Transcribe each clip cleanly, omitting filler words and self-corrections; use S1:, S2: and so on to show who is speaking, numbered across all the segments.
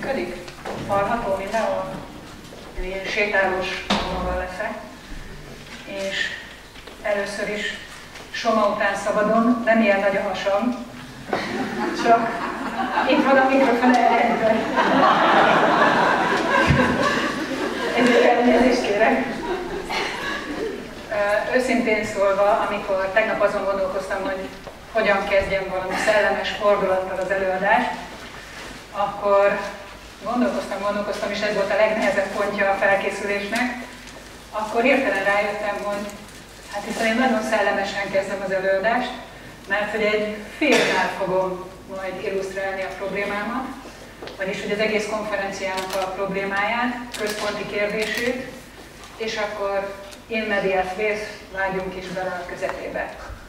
S1: működik? Hallható mindenhol? Ilyen sétálós maga leszek. És először is Soma után szabadon, nem ilyen nagy a hasam, csak itt van a mikrofon elejében. Ezért elnézést kérek. Őszintén szólva, amikor tegnap azon gondolkoztam, hogy hogyan kezdjem valami szellemes fordulattal az előadást, akkor gondolkoztam, és ez volt a legnehezebb pontja a felkészülésnek, akkor hirtelen rájöttem, hogy hát hiszen én nagyon szellemesen kezdem az előadást, mert hogy egy filmmel fogom majd illusztrálni a problémámat, vagyis hogy az egész konferenciának a problémáját, központi kérdését, és akkor in medias res, vágjunk is bele a közepébe.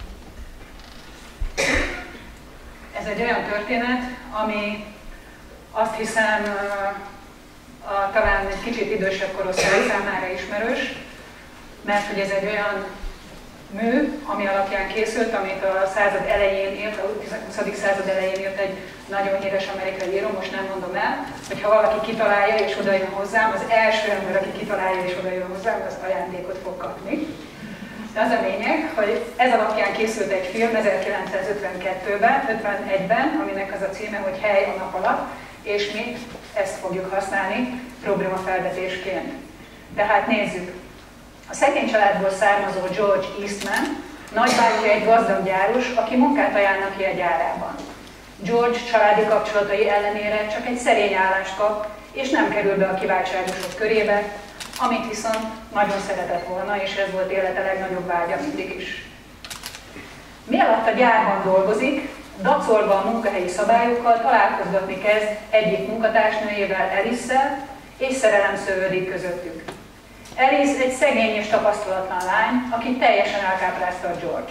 S1: Ez egy olyan történet, ami azt hiszem talán egy kicsit idősebb korosztály számára ismerős, mert hogy ez egy olyan mű, ami alapján készült, amit a század elején írt, a 20. század elején írt egy nagyon híres amerikai író, most nem mondom el, hogy ha valaki kitalálja és odajön hozzám, az első ember, aki kitalálja és odajön hozzám, az ajándékot fog kapni. De az a lényeg, hogy ez alapján készült egy film 1952-ben, 51-ben, aminek az a címe, hogy Hely a nap alatt, és mi ezt fogjuk használni problémafelvetésként. Tehát nézzük. A szegény családból származó George Eastman nagybátyja egy gazdag gyáros, aki munkát ajánl ki a gyárában. George családi kapcsolatai ellenére csak egy szerény állást kap, és nem kerül be a kiváltságosok körébe, amit viszont nagyon szeretett volna, és ez volt élete legnagyobb vágya mindig is. Mielőtt a gyárban dolgozik, dacolva a munkahelyi szabályokkal találkozgatni kezd egyik munkatársnőjével, Alice-szel, és szerelem szövődik közöttük. Alice egy szegény és tapasztalatlan lány, aki teljesen elkáprázta a George.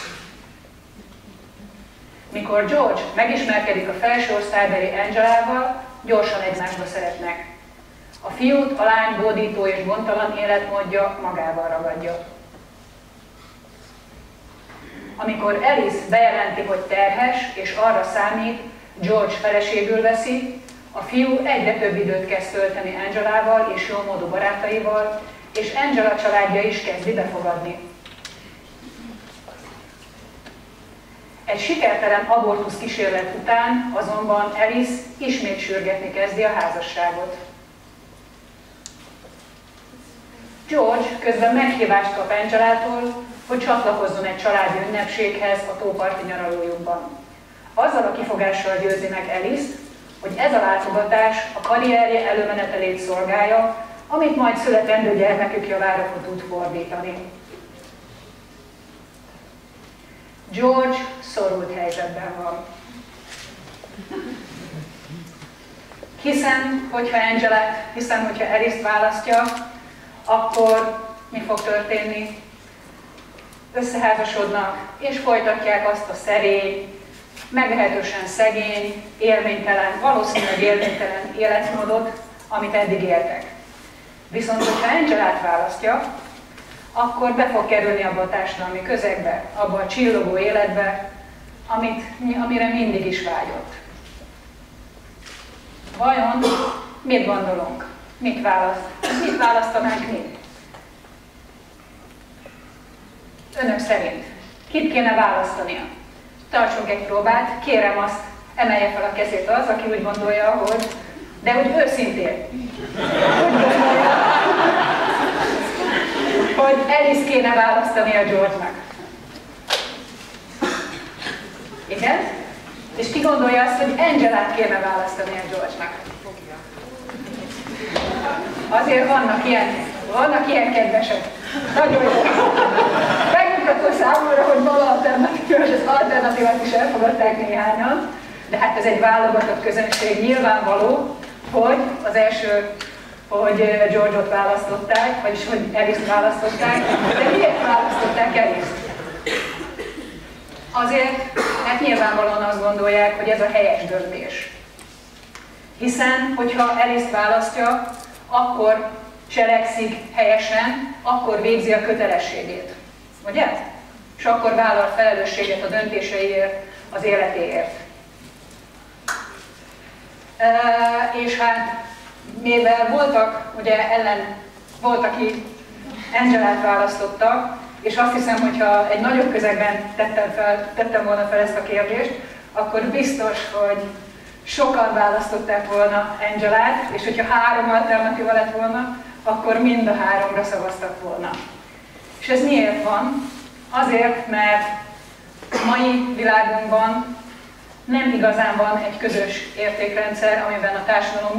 S1: Mikor George megismerkedik a felső osztálybeli Angelával, gyorsan egymásba szeretnek. A fiút a lány bódító és gondtalan életmódja magával ragadja. Amikor Alice bejelenti, hogy terhes és arra számít, George feleségül veszi, a fiú egyre több időt kezd tölteni Angelával és jómódú barátaival, és Angela családja is kezdi befogadni. Egy sikertelen abortusz kísérlet után azonban Alice ismét sürgetni kezdi a házasságot. George közben meghívást kap Angelától, hogy csatlakozzon egy családi ünnepséghez a tóparti nyaralójukban. Azzal a kifogással győzi meg Alice-t, hogy ez a látogatás a karrierje előmenetelét szolgálja, amit majd születendő gyermekük javára tud fordítani. George szorult helyzetben van. Hiszen, hogyha Alice-t választja, akkor mi fog történni? Összeházasodnak, és folytatják azt a szerény, meglehetősen szegény, élménytelen, valószínűleg élménytelen életmódot, amit eddig éltek. Viszont, hogyha Angelát választja, akkor be fog kerülni abba a társadalmi közegbe, abba a csillogó életbe, amire mindig is vágyott. Vajon mit gondolunk? Mit választ? Mit választanánk mi? Önök szerint kit kéne választania? Tartsunk egy próbát, kérem azt, emelje fel a kezét az, aki úgy gondolja, hogy, de úgy őszintén, úgy gondolja, hogy Alice kéne választani a George-nak. Igen? És ki gondolja azt, hogy Angelát kéne választani a George-nak? Azért vannak ilyen kedvesek. Nagyon jó. Megmutató számomra, hogy van alternatíva, és az alternatívát is elfogadták néhányan, de hát ez egy válogatott közönség. Nyilvánvaló, hogy az első, hogy George-ot választották, vagyis hogy Alice-t választották, de miért választották Alice-t? Azért, mert nyilvánvalóan azt gondolják, hogy ez a helyes döntés. Hiszen, hogyha Alice-t választja, akkor cselekszik helyesen, akkor végzi a kötelességét. Ugye? És akkor vállal felelősséget a döntéseiért, az életéért. És hát mivel voltak, ugye volt, aki Angelát választotta, és azt hiszem, hogyha egy nagyobb közegben tettem volna fel ezt a kérdést, akkor biztos, hogy sokan választották volna Angelát, és hogyha 3 alternatíva lett volna, akkor mind a 3-ra szavaztak volna. És ez miért van? Azért, mert a mai világunkban nem igazán van egy közös értékrendszer, amiben a társadalom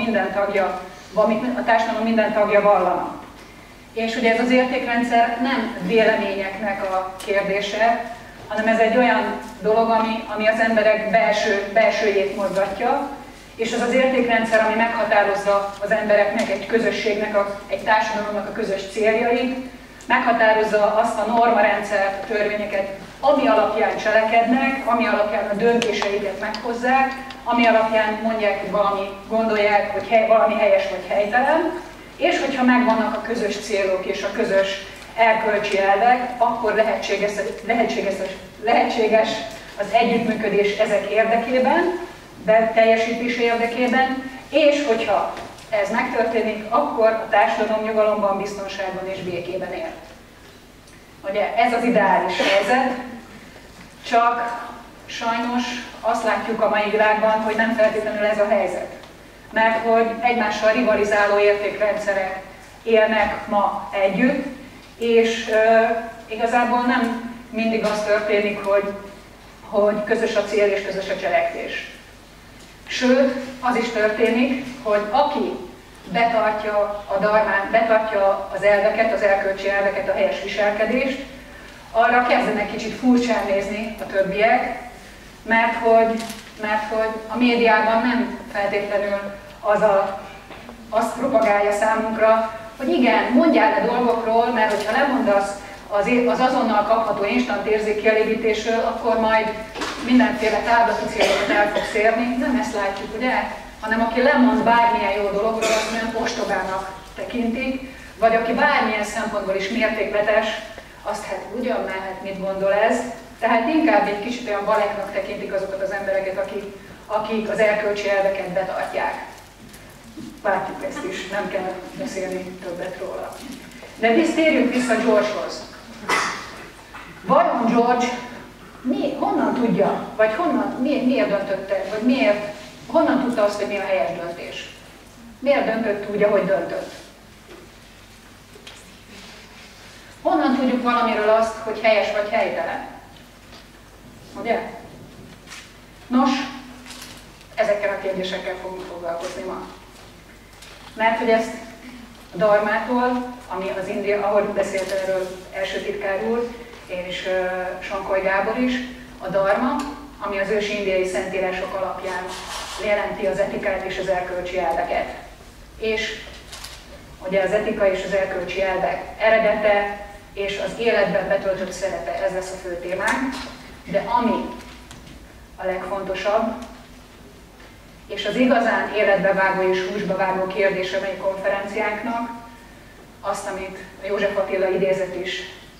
S1: minden tagja vallana. És ugye ez az értékrendszer nem véleményeknek a kérdése, hanem ez egy olyan dolog, ami az emberek belsőjét mozgatja, és az az értékrendszer, ami meghatározza az embereknek, egy közösségnek, egy társadalomnak a közös céljait, meghatározza azt a normarendszert, a törvényeket, ami alapján cselekednek, ami alapján a döntéseiket meghozzák, ami alapján mondják, hogy gondolják, hogy valami helyes vagy helytelen, és hogyha megvannak a közös célok és a közös erkölcsi elvek, akkor lehetséges az együttműködés ezek érdekében, teljesítése érdekében, és hogyha ez megtörténik, akkor a társadalom nyugalomban, biztonságban és békében él. Ugye ez az ideális helyzet, csak sajnos azt látjuk a mai világban, hogy nem feltétlenül ez a helyzet. Mert hogy egymással rivalizáló értékrendszerek élnek ma együtt, és igazából nem mindig az történik, hogy közös a cél és közös a cselekvés. Sőt, az is történik, hogy aki betartja a darmán, betartja az elveket, az erkölcsi elveket, a helyes viselkedést, arra kezdenek kicsit furcsán nézni a többiek, mert hogy a médiában nem feltétlenül azt propagálja számunkra, hogy igen, mondjál le dolgokról, mert hogyha lemondasz az azonnal kapható instant érzékkielégítésről, akkor majd mindenféle távlati célokat el fogsz érni. Nem ezt látjuk, ugye? Hanem aki lemond bármilyen jó dologról, azt olyan ostobának tekintik, vagy aki bármilyen szempontból is mértékletes, azt hát ugyan már, hát mit gondol ez? Tehát inkább egy kicsit olyan baleknak tekintik azokat az embereket, akik az erkölcsi elveket betartják. Látjuk ezt is, nem kell beszélni többet róla. De térjünk vissza Georgehoz. Vajon George honnan tudja, vagy miért döntötte, vagy honnan tudta azt, hogy mi a helyes döntés? Miért döntött úgy, ahogy döntött? Honnan tudjuk valamiről azt, hogy helyes vagy helytelen? Ugye? Nos, ezekkel a kérdésekkel fogunk foglalkozni ma. Mert hogy ezt a dharmától, ami az ahogy beszélt erről első titkár úr, és Sonkoly Gábor is, a dharma, ami az ősi indiai szentírások alapján jelenti az etikát és az erkölcsi elveket. És ugye az etika és az erkölcsi elvek eredete és az életben betöltött szerepe, ez lesz a fő témánk, de ami a legfontosabb, és az igazán életbe vágó és húsba vágó kérdése mely konferenciánknak, azt, amit József Attila idézett is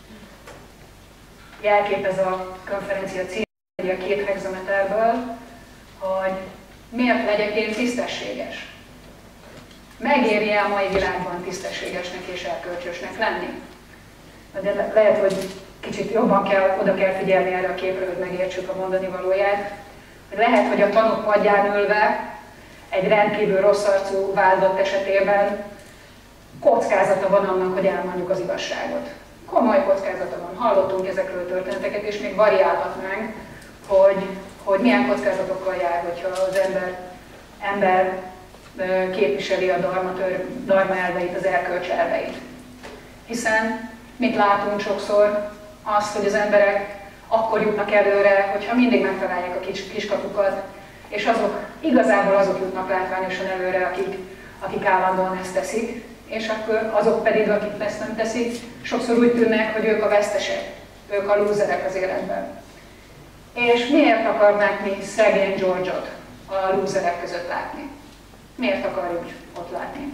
S1: jelképez a konferencia címje a 2 hexameterből, hogy miért legyek én tisztességes? Megéri-e a mai világban tisztességesnek és erkölcsösnek lenni? De lehet, hogy kicsit jobban oda kell figyelni erre a képre, hogy megértsük a mondani valóját. Lehet, hogy a tanúk padján ülve egy rendkívül rossz arcú váldott esetében kockázata van annak, hogy elmondjuk az igazságot. Komoly kockázata van. Hallottunk ezekről történeteket, és még variálhatnánk, hogy milyen kockázatokkal jár, hogyha az ember képviseli a dharma elveit, az erkölcs elveit. Hiszen mit látunk sokszor? Azt, hogy az emberek akkor jutnak előre, hogyha mindig megtalálják a kiskapukat, és igazából azok jutnak látványosan előre, akik állandóan ezt teszik, és akkor azok pedig, akik ezt nem teszik, sokszor úgy tűnnek, hogy ők a vesztesek, ők a lúzerek az életben. És miért akarnánk mi szegény George-ot a lúzerek között látni? Miért akarjuk ott látni?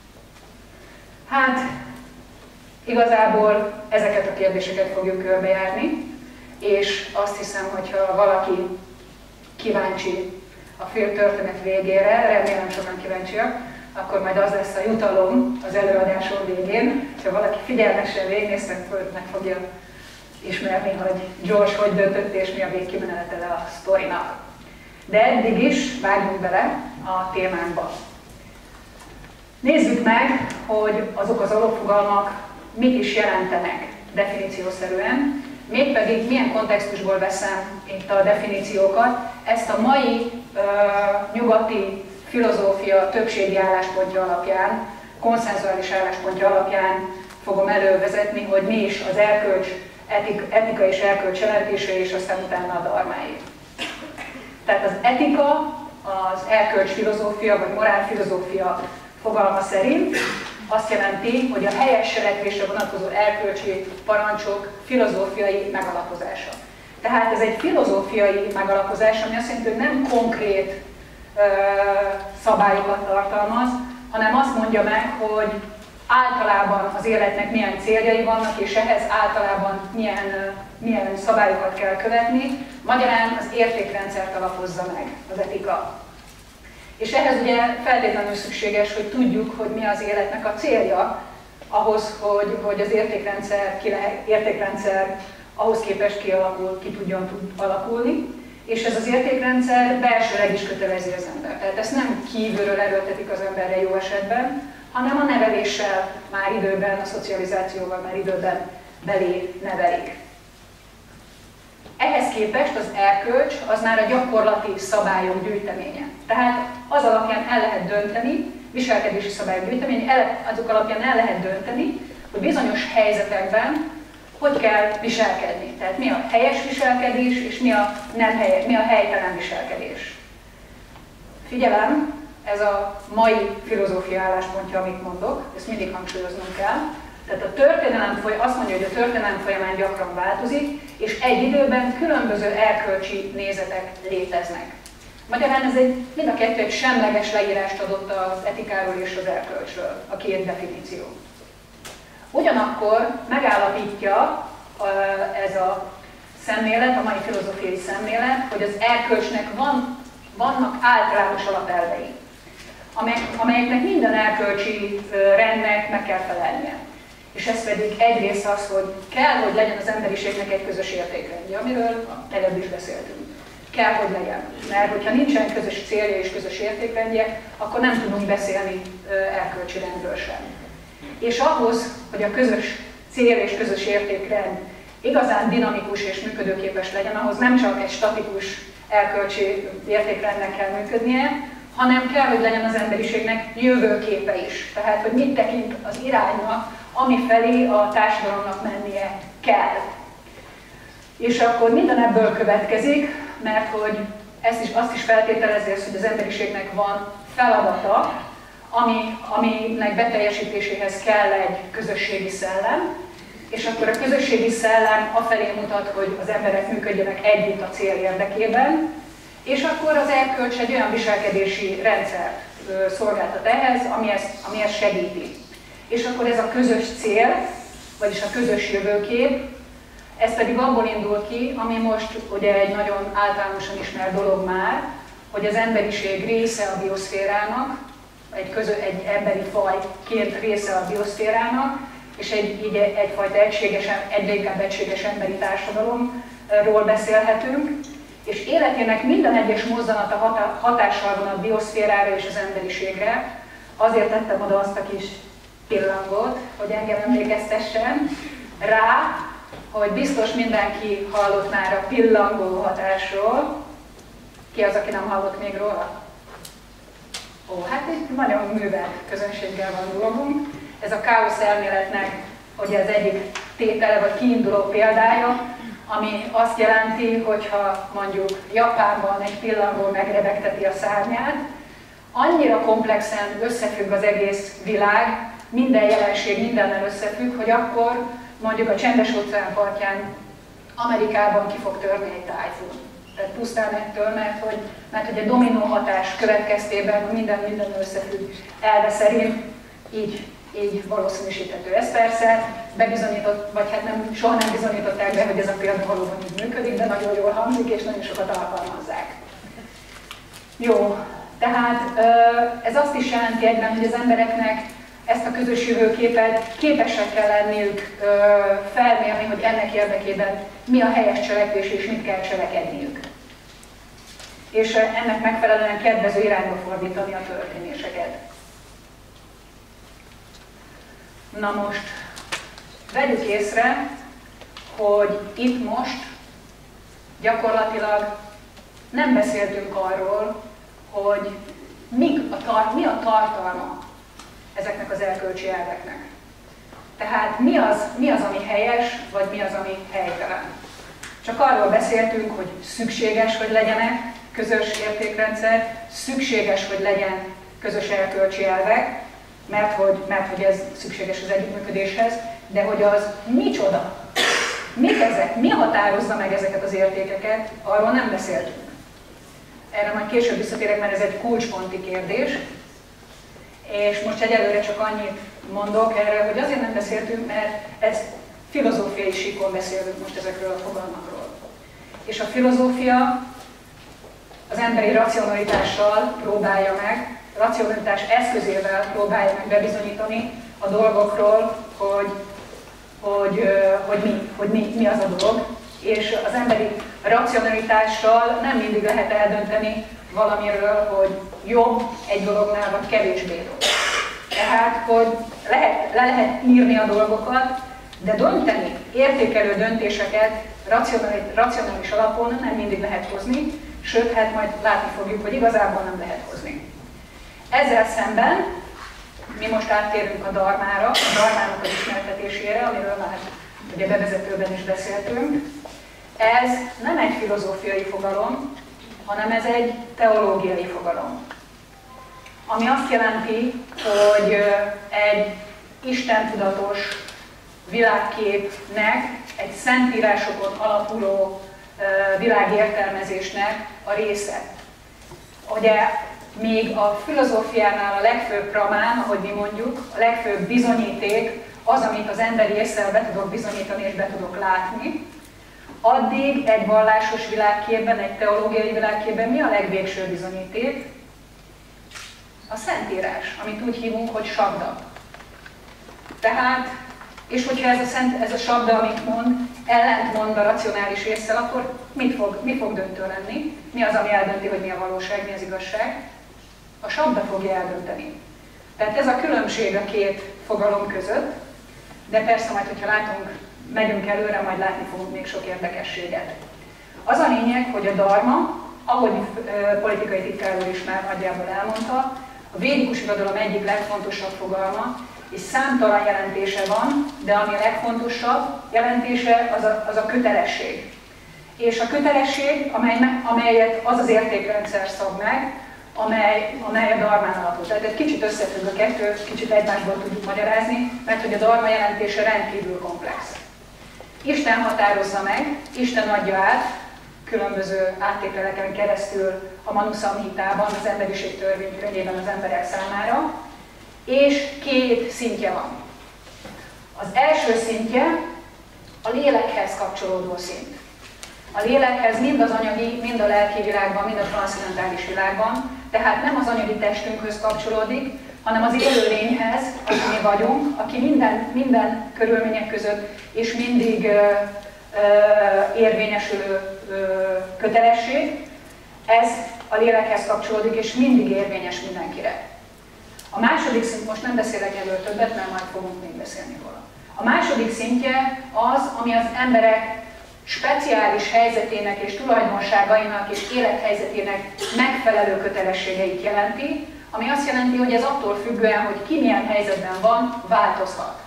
S1: Hát, igazából ezeket a kérdéseket fogjuk körbejárni, és azt hiszem, hogyha valaki kíváncsi a film történet végére, remélem sokan kíváncsiak, akkor majd az lesz a jutalom az előadáson végén. Ha valaki figyelmesen végignéz, meg fogja ismerni, hogy George hogy döntött és mi a végkimenetele a sztorinak. De eddig is vágjunk bele a témánkba. Nézzük meg, hogy azok az alapfogalmak mit is jelentenek definíciószerűen, mégpedig milyen kontextusból veszem itt a definíciókat. Ezt a mai nyugati filozófia többségi álláspontja alapján, konszenzuális álláspontja alapján fogom elővezetni, hogy mi is az erkölcs, etika és erkölcs jelentése, és aztán utána a dharmái. Tehát az etika, az erkölcs filozófia vagy morálfilozófia fogalma szerint azt jelenti, hogy a helyes cselekvésre vonatkozó erkölcsi parancsok filozófiai megalapozása. Tehát ez egy filozófiai megalapozás, ami azt jelenti, hogy nem konkrét szabályokat tartalmaz, hanem azt mondja meg, hogy általában az életnek milyen céljai vannak, és ehhez általában milyen szabályokat kell követni. Magyarán az értékrendszert alapozza meg az etika. És ehhez ugye feltétlenül szükséges, hogy tudjuk, hogy mi az életnek a célja, ahhoz, hogy az értékrendszer ahhoz képest ki tudjon alakulni. És ez az értékrendszer belsőleg is kötelezi az ember. Tehát ezt nem kívülről erőltetik az emberre jó esetben, hanem a neveléssel már időben, a szocializációval már időben belé nevelik. Ehhez képest az erkölcs az már a gyakorlati szabályok gyűjteménye. Tehát az alapján el lehet dönteni, viselkedési szabályok gyűjteménye, azok alapján el lehet dönteni, hogy bizonyos helyzetekben hogy kell viselkedni. Tehát mi a helyes viselkedés, és mi a nem helyes, mi a helytelen viselkedés. Figyelem, ez a mai filozófia álláspontja, amit mondok, ezt mindig hangsúlyoznunk kell. Tehát a történelem azt mondja, hogy a történelem folyamán gyakran változik, és egy időben különböző erkölcsi nézetek léteznek. Magyarán ez mind a kettő egy semleges leírást adott az etikáról és az erkölcsről, a két definíció. Ugyanakkor megállapítja ez a szemlélet, a mai filozófiai szemlélet, hogy az erkölcsnek vannak általános alapelvei, amelyeknek minden erkölcsi rendnek meg kell felelnie. És ez pedig egyrészt az, hogy kell, hogy legyen az emberiségnek egy közös értékrendje, amiről előbb is beszéltünk. Kell, hogy legyen. Mert hogyha nincsen közös célja és közös értékrendje, akkor nem tudunk beszélni erkölcsi rendről sem. És ahhoz, hogy a közös cél és közös értékrend igazán dinamikus és működőképes legyen, ahhoz nem csak egy statikus erkölcsi értékrendnek kell működnie, hanem kell, hogy legyen az emberiségnek jövőképe is. Tehát, hogy mit tekint az iránynak, ami felé a társadalomnak mennie kell. És akkor minden ebből következik, mert hogy azt is feltételezi, hogy az emberiségnek van feladata, aminek beteljesítéséhez kell egy közösségi szellem, és akkor a közösségi szellem afelé mutat, hogy az emberek működjenek együtt a cél érdekében, és akkor az erkölcs egy olyan viselkedési rendszert szolgáltat ehhez, ami ezt segíti. És akkor ez a közös cél, vagyis a közös jövőkép, ez pedig abból indul ki, ami most ugye egy nagyon általánosan ismert dolog már, hogy az emberiség része a bioszférának, egy emberi fajként része a bioszférának, és egyfajta egyre inkább egységes emberi társadalomról beszélhetünk, és életének minden egyes mozzanata hatással van a bioszférára és az emberiségre. Azért tettem oda azt a kis pillangot, hogy engem emlékeztessen rá, hogy biztos mindenki hallott már a pillangó hatásról. Ki az, aki nem hallott még róla? Ó, hát egy nagyon művelt közönséggel van dolgunk. Ez a káosz elméletnek ugye az egyik tétele vagy kiinduló példája, ami azt jelenti, hogyha mondjuk Japánban egy pillangó megrebegteti a szárnyát, annyira komplexen összefügg az egész világ, minden jelenség mindennel összefügg, hogy akkor mondjuk a Csendes-óceán partján Amerikában ki fog törni egy tájfun. Tehát pusztán ettől, mert hogy a dominó hatás következtében minden összefügg elve szerint így valószínűsíthető. Ez persze bebizonyított, vagy hát nem, soha nem bizonyították be, hogy ez a példa valóban így működik, de nagyon jól hangzik és nagyon sokat alkalmazzák. Jó, tehát ez azt is jelenti egyben, hogy az embereknek ezt a közös jövőképet képesek kell lenniük felmérni, hogy ennek érdekében mi a helyes cselekvés és mit kell cselekedniük. És ennek megfelelően kedvező irányba fordítani a történéseket. Na most, vegyük észre, hogy itt most gyakorlatilag nem beszéltünk arról, hogy mi a tartalma ezeknek az erkölcsi elveknek. Tehát mi az, ami helyes, vagy mi az, ami helytelen. Csak arról beszéltünk, hogy szükséges, hogy legyenek közös értékrendszer, szükséges, hogy legyen közös erkölcsi elvek, mert hogy ez szükséges az együttműködéshez, de hogy az micsoda, mik ezek, mi határozza meg ezeket az értékeket, arról nem beszéltünk. Erre majd később visszatérek, mert ez egy kulcsponti kérdés, és most egyelőre csak annyit mondok erre, hogy azért nem beszéltünk, mert ez filozófiai síkon beszélünk most ezekről a fogalmakról. És a filozófia az emberi racionalitással próbálja meg, racionalitás eszközével próbálja meg bebizonyítani a dolgokról, hogy mi az a dolog, és az emberi racionalitással nem mindig lehet eldönteni valamiről, hogy jobb egy dolognál, vagy kevésbé jobb. Tehát, hogy le lehet írni a dolgokat, de dönteni, értékelő döntéseket racionális alapon nem mindig lehet hozni, sőt, hát majd látni fogjuk, hogy igazából nem lehet hozni. Ezzel szemben mi most áttérünk a dharmára, a dharmának az ismertetésére, amiről már ugye bevezetőben is beszéltünk. Ez nem egy filozófiai fogalom, hanem ez egy teológiai fogalom. Ami azt jelenti, hogy egy istentudatos világképnek, egy szentírásokon alapuló világértelmezésnek a része. Ugye még a filozófiánál a legfőbb pramán, ahogy mi mondjuk, a legfőbb bizonyíték az, amit az emberi ésszel be tudok bizonyítani és be tudok látni, addig egy vallásos világképben, egy teológiai világképben mi a legvégső bizonyíték? A Szentírás, amit úgy hívunk, hogy sabda. Tehát, és hogyha ez a sabda, amit mond, ellentmond a racionális ésszel, akkor mi fog döntő lenni? Mi az, ami eldönti, hogy mi a valóság, mi az igazság? A sabda fogja eldönteni. Tehát ez a különbség a két fogalom között, de persze majd, hogyha megyünk előre, majd látni fogunk még sok érdekességet. Az a lényeg, hogy a dharma, ahogy politikai titkár úr is már nagyjából elmondta, a védikus irodalom egyik legfontosabb fogalma, és számtalan jelentése van, de ami a legfontosabb jelentése, az a kötelesség. És a kötelesség, amelyet az az értékrendszer szab meg, amely a dharmán alapul. Tehát egy kicsit összefügg a kettő, kicsit egymásból tudjuk magyarázni, mert hogy a dharma jelentése rendkívül komplex. Isten határozza meg, Isten adja át, különböző áttételeken keresztül a Manu Samhitában, az emberiség törvénykönyvében az emberek számára, és két szintje van. Az első szintje a lélekhez kapcsolódó szint. A lélekhez mind az anyagi, mind a lelki világban, mind a transzcendentális világban, tehát nem az anyagi testünkhöz kapcsolódik, hanem az élőlényhez, aki mi vagyunk, aki minden körülmények között és mindig érvényesülő kötelesség, ez a lélekhez kapcsolódik, és mindig érvényes mindenkire. A második szint, most nem beszélek erről többet, mert majd fogunk még beszélni róla. A második szintje az, ami az emberek speciális helyzetének és tulajdonságainak és élethelyzetének megfelelő kötelességeit jelenti, ami azt jelenti, hogy ez attól függően, hogy ki milyen helyzetben van, változhat.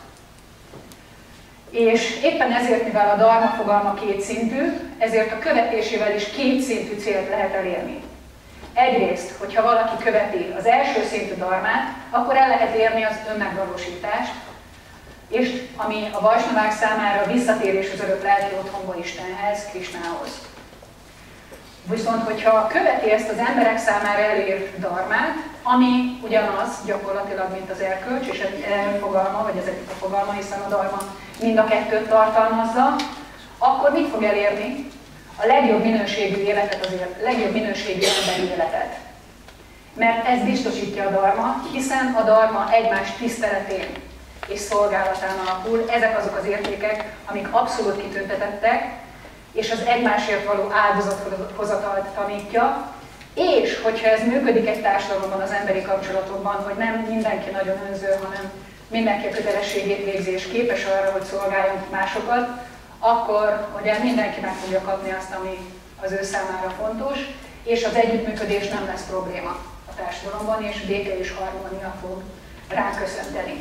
S1: És éppen ezért, mivel a dharma fogalma kétszintű, ezért a követésével is kétszintű célt lehet elérni. Egyrészt, hogyha valaki követi az első szintű dharmát, akkor el lehet érni az önmegvalósítást, és ami a vajsnavák számára visszatérés az örök lelki otthonba Istenhez, Krisnához. Viszont, hogyha követi ezt az emberek számára elért dharmát, ami ugyanaz gyakorlatilag, mint az erkölcs, és egy fogalma, vagy ez egyik a fogalma, hiszen a dharma mind a kettőt tartalmazza, akkor mit fog elérni? A legjobb minőségű életet, legjobb minőségű emberi életet. mert ez biztosítja a dharma, hiszen a dharma egymás tiszteletén és szolgálatán alapul. Ezek azok az értékek, amik abszolút kitüntetettek, és az egymásért való áldozathozatalt tanítja, és hogyha ez működik egy társadalomban, az emberi kapcsolatokban, hogy nem mindenki nagyon önző, hanem mindenki a kötelességét végzi és képes arra, hogy szolgáljon másokat, akkor ugye mindenki meg fogja kapni azt, ami az ő számára fontos, és az együttműködés nem lesz probléma a társadalomban, és béke és harmónia fog ránk köszönteni.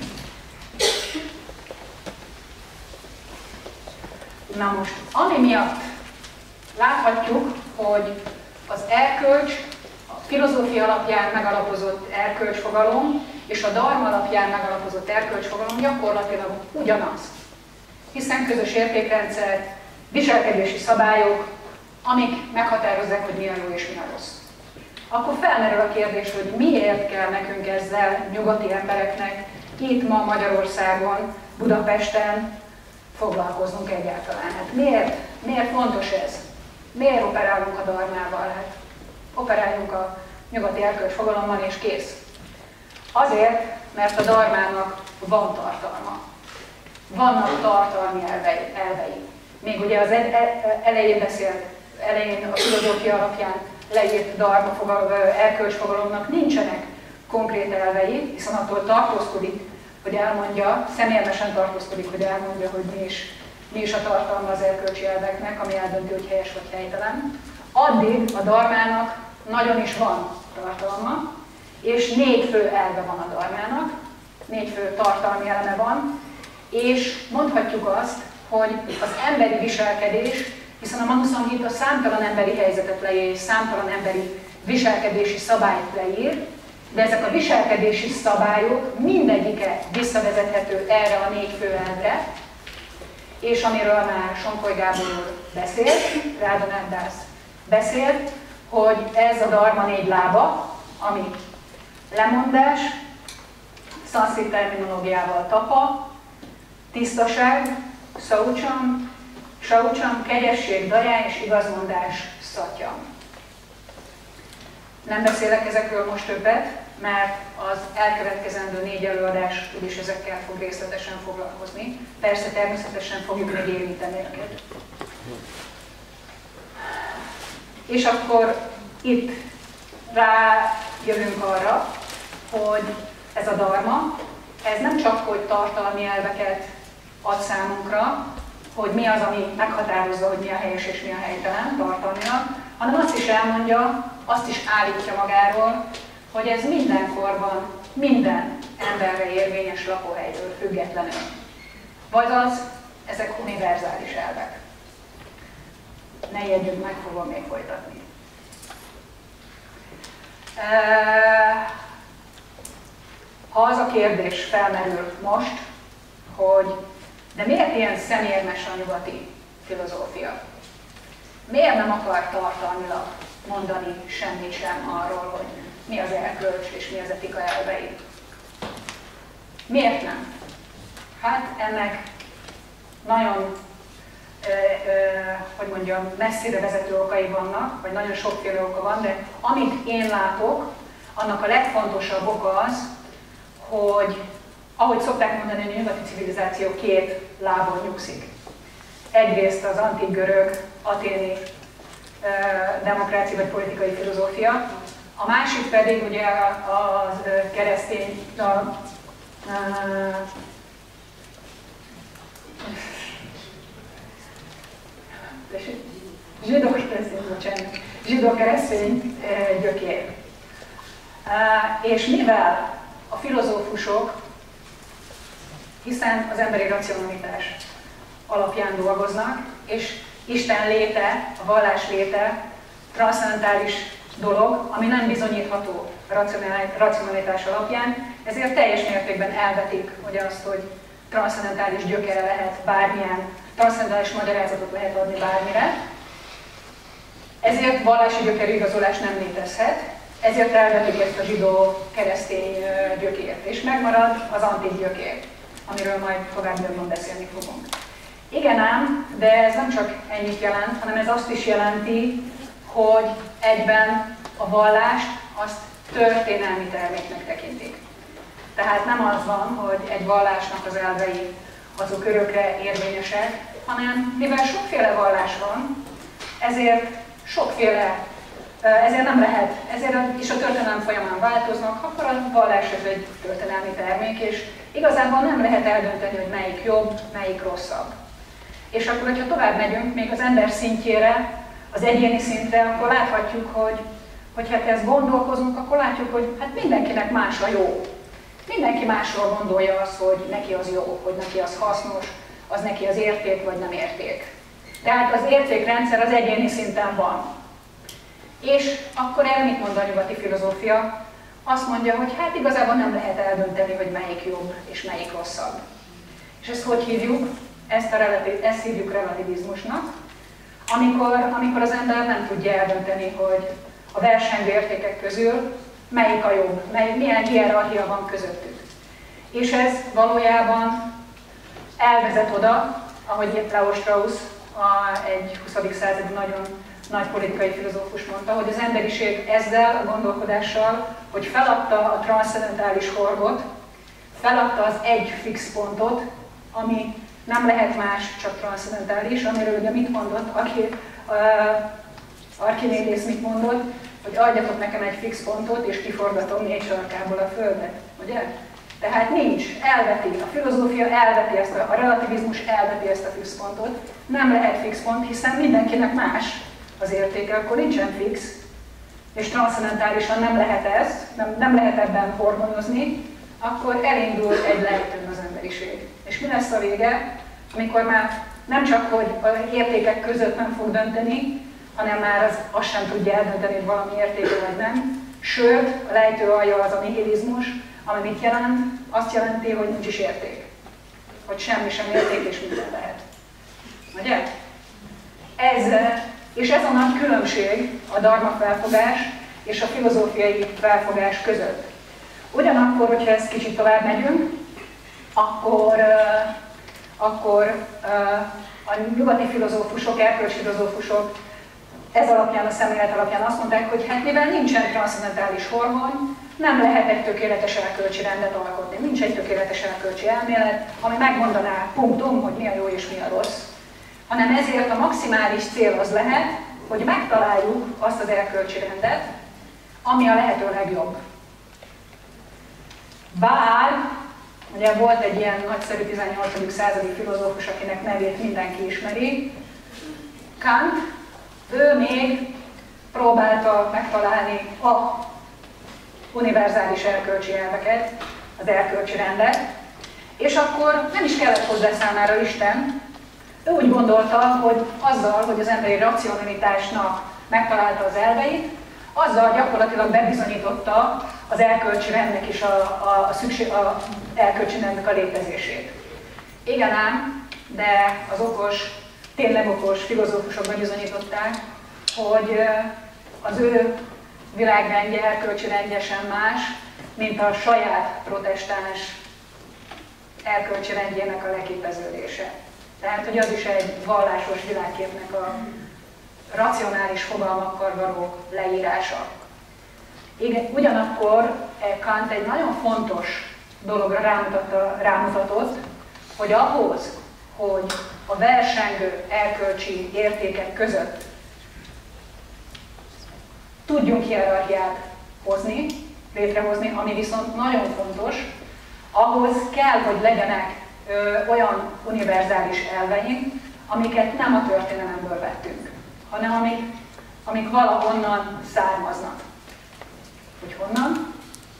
S1: Na most, ami miatt láthatjuk, hogy az erkölcs, a filozófia alapján megalapozott erkölcsfogalom és a dharma alapján megalapozott erkölcsfogalom gyakorlatilag ugyanaz. Hiszen közös értékrendszer, viselkedési szabályok, amik meghatározzák, hogy mi a jó és mi a rossz. Akkor felmerül a kérdés, hogy miért kell nekünk ezzel, nyugati embereknek, itt ma Magyarországon, Budapesten foglalkoznunk egyáltalán. Hát miért fontos ez? Miért operálunk a dharmával? Hát operáljunk a nyugati erkölcsfogalommal és kész. Azért, mert a dharmának van tartalma. Vannak tartalmi elvei. Még ugye az elején a filozófia alapján leírt dharma erkölcsfogalomnak nincsenek konkrét elvei, hiszen attól tartózkodik, hogy elmondja, személyesen tartózkodik, hogy elmondja, hogy mi is a tartalma az erkölcsi elveknek, ami eldönti, hogy helyes vagy helytelen. Addig a dharmának nagyon is van tartalma, és 4 fő elve van a dharmának, 4 fő tartalmi eleme van, és mondhatjuk azt, hogy az emberi viselkedés, hiszen a Manuszam Gita számtalan emberi helyzetet leír, és számtalan emberi viselkedési szabályt leír, de ezek a viselkedési szabályok mindegyike visszavezethető erre a 4 fő elvre, és amiről már Sonkoly Gábor beszélt, Rádonát Dász beszélt, hogy ez a dharma 4 lába, ami lemondás, szanszkrit terminológiával tapa, tisztaság, saucsam, kegyesség, daya és igazmondás, szatyam. Nem beszélek ezekről most többet, mert az elkövetkezendő 4 előadás úgyis ezekkel fog részletesen foglalkozni. Persze természetesen fogjuk még érinteni őket. És akkor itt rájövünk arra, hogy ez a dharma, ez nem csak hogy tartalmi elveket ad számunkra, hogy mi az, ami meghatározza, hogy mi a helyes és mi a helytelen tartalmilag, hanem azt is elmondja, azt is állítja magáról, hogy ez mindenkorban, minden emberre érvényes lakóhelytől függetlenül. Vagyis ezek univerzális elvek. Ne ijedjünk meg, fogom még folytatni. Ha az a kérdés felmerül most, hogy de miért ilyen szemérmes a nyugati filozófia? Miért nem akar tartalmilag mondani semmit sem arról, hogy mi az erkölcs és mi az etika elvei? Miért nem? Hát ennek nagyon, hogy mondjam, messzire vezető okai vannak, vagy nagyon sokféle oka van, de amit én látok, annak a legfontosabb oka az, hogy ahogy szokták mondani, hogy a nyugati civilizáció 2 lábon nyugszik. Egyrészt az antik görög, aténi demokrácia vagy politikai filozófia, a másik pedig ugye a keresztény, zsidó-keresztény gyökér. És mivel a filozófusok, hiszen az emberi racionalitás alapján dolgoznak, és Isten léte, a vallás léte transzcendentális dolog, ami nem bizonyítható racionalitás alapján, ezért teljes mértékben elvetik azt, hogy transzcendentális gyökere lehet bármilyen, transzcendentális magyarázatot lehet adni bármire. Ezért vallási gyökerű igazolás nem létezhet, ezért elvetik ezt a zsidó-keresztény gyökért, és megmarad az antik gyökér, amiről majd továbbiakban beszélni fogunk. Igen ám, de ez nem csak ennyit jelent, hanem ez azt is jelenti, hogy egyben a vallást azt történelmi terméknek tekintik. Tehát nem az van, hogy egy vallásnak az elvei azok örökre érvényesek, hanem mivel sokféle vallás van, ezért nem lehet, ezért is a történelem folyamán változnak, akkor a vallás ez egy történelmi termék, és igazából nem lehet eldönteni, hogy melyik jobb, melyik rosszabb. És akkor, hogyha tovább megyünk még az ember szintjére, az egyéni szintre, akkor láthatjuk, hogy hát ezt gondolkozunk, akkor látjuk, hogy hát mindenkinek más a jó. Mindenki másról gondolja azt, hogy neki az jó, hogy neki az hasznos, az neki az érték, vagy nem érték. Tehát az értékrendszer az egyéni szinten van. És akkor erre mit mond a nyugati filozófia? Azt mondja, hogy hát igazából nem lehet eldönteni, hogy melyik jobb és melyik rosszabb. És ezt hogy hívjuk? Ezt hívjuk relativizmusnak, amikor az ember nem tudja eldönteni, hogy a versengő értékek közül melyik a jobb, milyen hierarchia van közöttük. És ez valójában elvezet oda, ahogy Leo Strauss, egy 20. századi nagyon nagy politikai filozófus mondta, hogy az emberiség ezzel a gondolkodással, hogy feladta a transzcendentális horgot, feladta az egy fix pontot, ami nem lehet más, csak transzcendentális, amiről ugye mit mondott, Archimédész mit mondott, hogy adjatok nekem egy fix pontot, és kiforgatom 4 sarkából a Földet, ugye? Tehát nincs, elveti, a filozófia elveti ezt, a relativizmus elveti ezt a fix pontot. Nem lehet fix pont, hiszen mindenkinek más az értéke, akkor nincsen fix, és transzcendentálisan nem lehet ez, nem lehet ebben hormonyozni, akkor elindul egy lejtőn az emberiség. És mi lesz a vége, amikor már nem csak, hogy az értékek között nem fog dönteni, hanem már azt sem tudja eldönteni, hogy valami értéke vagy nem. Sőt, a lejtő alja az a nihilizmus, ami mit jelent? Azt jelenti, hogy nincs is érték. Hogy semmi sem érték és minden lehet. Ugye? És ez a nagy különbség a dharma felfogás és a filozófiai felfogás között. Ugyanakkor, hogyha ezt kicsit tovább megyünk, akkor a nyugati filozófusok, erkölcsfilozófusok ez alapján, a szemlélet alapján azt mondták, hogy hát mivel nincsen transzcendentális horgony, nem lehet egy tökéletes erkölcsi rendet alkotni. Nincs egy tökéletes erkölcsi elmélet, ami megmondaná punktum, hogy mi a jó és mi a rossz. Hanem ezért a maximális cél az lehet, hogy megtaláljuk azt az erkölcsi rendet, ami a lehető legjobb. Bár, ugye volt egy ilyen nagyszerű 18. századi filozófus, akinek nevét mindenki ismeri, Kant, ő még próbálta megtalálni a univerzális erkölcsi elveket, az erkölcsi rendet, és akkor nem is kellett hozzá számára Isten. Ő úgy gondolta, hogy azzal, hogy az emberi racionalitásnak megtalálta az elveit, azzal gyakorlatilag bebizonyította az erkölcsi rendnek és a erkölcsi rendnek a létezését. Igen ám, de az tényleg okos filozófusok bebizonyították, hogy az ő világrendje, erkölcsi rendje sem más, mint a saját protestáns erkölcsi rendjének a leképeződése. Tehát, hogy az is egy vallásos világképnek a racionális fogalmakkal való leírása. Igen, ugyanakkor Kant egy nagyon fontos dologra rámutatott, hogy ahhoz, hogy a versengő erkölcsi értékek között tudjunk hierarchiát létrehozni, ami viszont nagyon fontos, ahhoz kell, hogy legyenek olyan univerzális elveink, amiket nem a történelemből vettünk, hanem amik valahonnan származnak. Hogy honnan?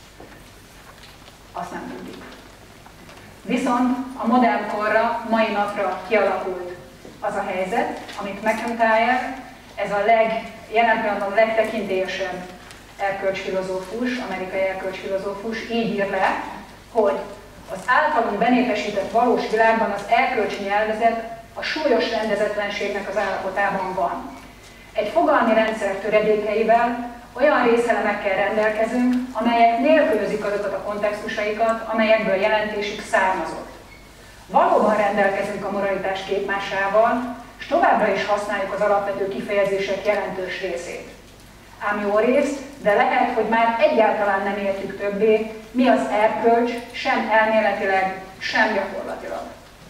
S1: Azt nem tudjuk. Viszont a modern korra, mai napra kialakult az a helyzet, amit MacIntyre, ez a jelen pillanatban legtekintélyesebb erkölcsfilozófus, amerikai erkölcsfilozófus így ír le, hogy az általunk benépesített valós világban az erkölcsi nyelvezet a súlyos rendezetlenségnek az állapotában van. Egy fogalmi rendszer töredékeivel olyan részelemekkel rendelkezünk, amelyek nélkülözik azokat a kontextusaikat, amelyekből jelentésük származott. Valóban rendelkezünk a moralitás képmásával, és továbbra is használjuk az alapvető kifejezések jelentős részét. ám jó részt, de lehet, hogy már egyáltalán nem értjük többé, mi az erkölcs, sem elméletileg, sem gyakorlatilag.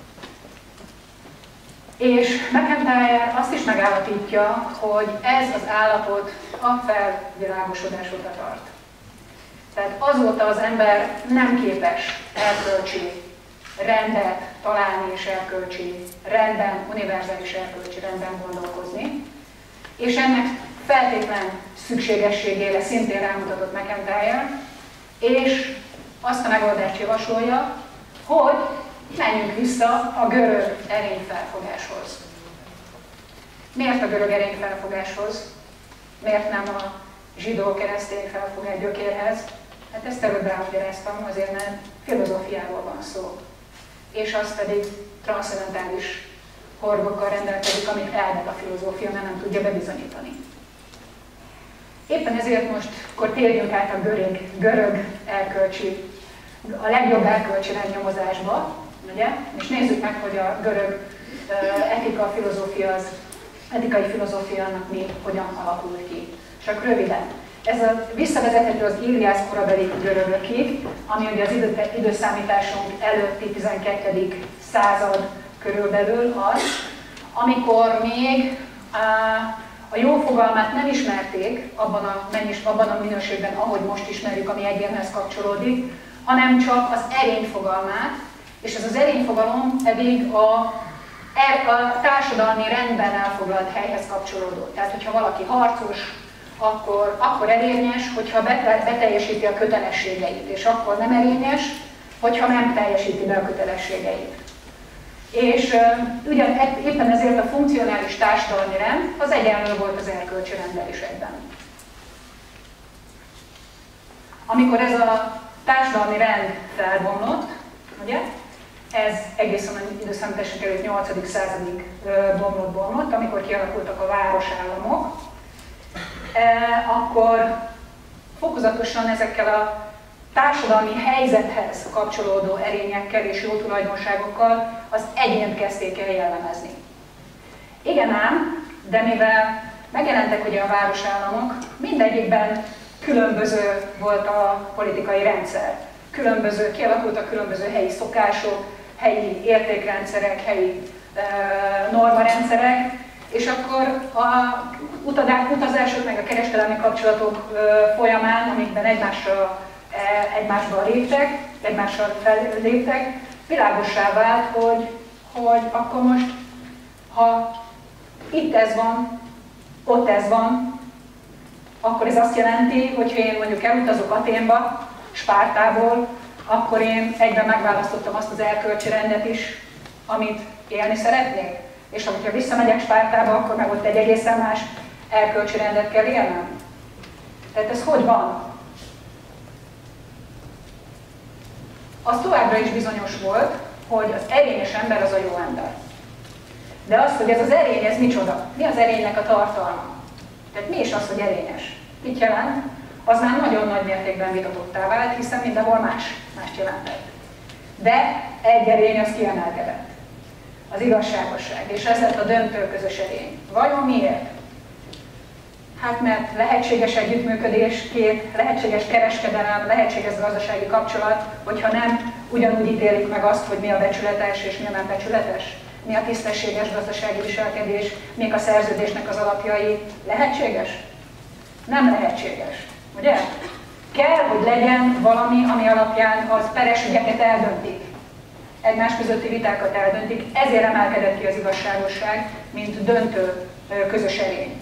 S1: És MacIntyre azt is megállapítja, hogy ez az állapot a felvilágosodás óta tart. Tehát azóta az ember nem képes erkölcsi rendet találni és erkölcsi rendben, univerzális erkölcsi rendben gondolkozni, és ennek feltétlen szükségességére szintén rámutatott MacIntyre, és azt a megoldást javasolja, hogy menjünk vissza a görög erényfelfogáshoz. Miért a görög erényfelfogáshoz? Miért nem a zsidó-keresztény felfogás gyökérhez? Hát ezt előbb rámagyaráztam, azért mert filozófiáról van szó. És az pedig transzcendentális horgokkal rendelkezik, amit elvet a filozófia, mert nem tudja bebizonyítani. Éppen ezért most akkor térjünk át a görög erkölcsi, a legjobb erkölcsi rendnyomozásba, ugye? És nézzük meg, hogy a görög etikai filozófiának mi hogyan alakult ki. Csak röviden. Ez visszavezethető az Iliász korabeli görögökig, ami ugye az időszámításunk előtti 12. század körülbelül az, amikor még a jó fogalmát nem ismerték abban a minőségben, ahogy most ismerjük, ami egyénhez kapcsolódik, hanem csak az erény fogalmát, és ez az erényfogalom pedig a társadalmi rendben elfoglalt helyhez kapcsolódó. Tehát, hogyha valaki harcos, akkor erényes, hogyha beteljesíti a kötelességeit, és akkor nem erényes, hogyha nem teljesíti be a kötelességeit. És éppen ezért a funkcionális társadalmi rend az egyenlő volt az erkölcsi renddel is egyben. Amikor ez a társadalmi rend felbomlott, ugye, ez egészen az időszámításunk előtt 8. századig bomlott, amikor kialakultak a városállamok, akkor fokozatosan ezekkel a társadalmi helyzethez kapcsolódó erényekkel és jó tulajdonságokkal az egyént kezdték el jellemezni. Igen ám, de mivel megjelentek ugye a városállamok, mindegyikben különböző volt a politikai rendszer. Kialakultak különböző helyi szokások, helyi értékrendszerek, helyi normarendszerek, és akkor a utazások meg a kereskedelmi kapcsolatok folyamán, amikben egymással léptek, világossá vált, hogy akkor most, ha itt ez van, ott ez van, akkor ez azt jelenti, hogy ha én mondjuk elutazok Athénba, Spártából, akkor én egyben megválasztottam azt az erkölcsi rendet is, amit élni szeretnék. És ha visszamegyek Spártába, akkor meg ott egy egészen más erkölcsi rendet kell élnem. Tehát ez hogy van? Az továbbra is bizonyos volt, hogy az erényes ember az a jó ember. De az, hogy ez az erény, ez micsoda? Mi az erénynek a tartalma? Tehát mi is az, hogy erényes? Mit jelent? Az már nagyon nagy mértékben vitatottá vált, hiszen mindenhol mást jelentett. De egy erény az kiemelkedett. Az igazságosság, és ez lett a döntő közös erény. Vajon miért? Hát mert lehetséges együttműködés, lehetséges kereskedelem, lehetséges gazdasági kapcsolat, hogyha nem ugyanúgy ítélik meg azt, hogy mi a becsületes és mi a nem becsületes, mi a tisztességes gazdasági viselkedés, mik a szerződésnek az alapjai. Lehetséges? Nem lehetséges, ugye? Kell, hogy legyen valami, ami alapján az peres ügyeket eldöntik. Egymás közötti vitákat eldöntik, ezért emelkedett ki az igazságosság, mint döntő közös erény.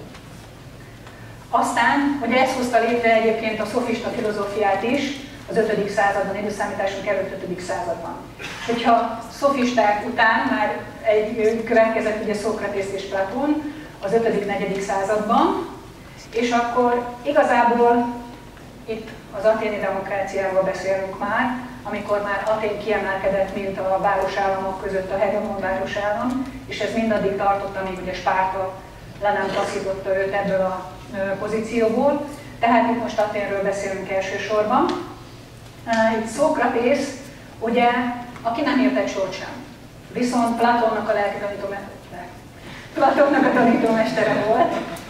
S1: Aztán, hogy ez hozta létre egyébként a szofista filozófiát is, az 5. században, időszámításunk előtt 5. században. Hogyha szofisták után már következett ugye Szókratész és Platón az 5.-4. században, és akkor igazából itt az athéni demokráciáról beszélünk már, amikor már Athén kiemelkedett, mint a városállamok között a hegemon városállam, és ez mindaddig tartott, amíg ugye Spárta le nem taszította őt ebből a pozícióból. Tehát itt most Athénről beszélünk elsősorban. Itt Szókratész, ugye, aki nem ért egy sort sem, viszont Platónnak a tanítómestere volt,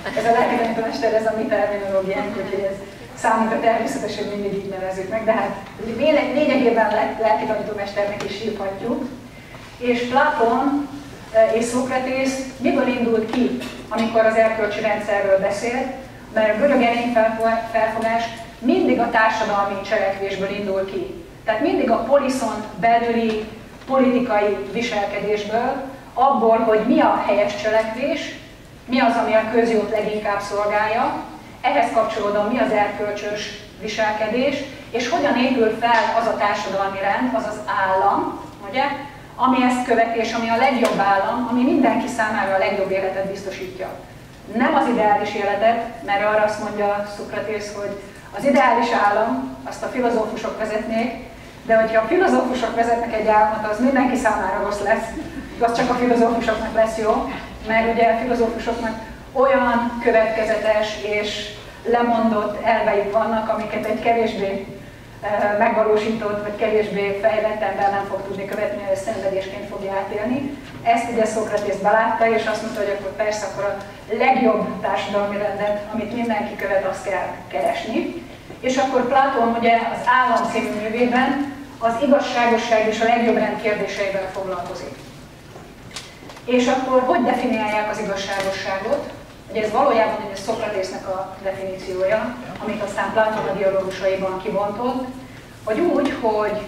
S1: Ez a lelkitanítómester, ez a mi terminológiánk, úgyhogy ez számunkra természetesen mindig így nevezzük meg, de hát lényegében lelkitanítómesternek is hívhatjuk. És Platon és Szokratész miből indult ki, amikor az erkölcsi rendszerről beszélt, mert a görög erényfelfogás mindig a társadalmi cselekvésből indul ki. Tehát mindig a poliszon belüli politikai viselkedésből, abból, hogy mi a helyes cselekvés, mi az, ami a közjót leginkább szolgálja, ehhez kapcsolódóan mi az erkölcsös viselkedés, és hogyan épül fel az a társadalmi rend, az az állam, ugye, ami ezt követi, és ami a legjobb állam, ami mindenki számára a legjobb életet biztosítja. Nem az ideális életet, mert arra azt mondja Szokratész, hogy az ideális állam, azt a filozófusok vezetnék, de hogyha a filozófusok vezetnek egy államot, az mindenki számára rossz lesz, az csak a filozófusoknak lesz jó, mert ugye a filozófusoknak olyan következetes és lemondott elveik vannak, amiket egy kevésbé megvalósított, vagy kevésbé fejlett ember nem fog tudni követni, hogy ezt szenvedésként fogja átélni. Ezt ugye Szokratész belátta, és azt mondta, hogy akkor persze akkor a legjobb társadalmi rendet, amit mindenki követ, azt kell keresni. És akkor Platon ugye az Állam című művében az igazságosság és a legjobb rend kérdéseivel foglalkozik. És akkor hogy definiálják az igazságosságot? Ugye ez valójában ugye Szokratésznek a definíciója, amit aztán Platon a dialógusaiban kibontott, hogy úgy, hogy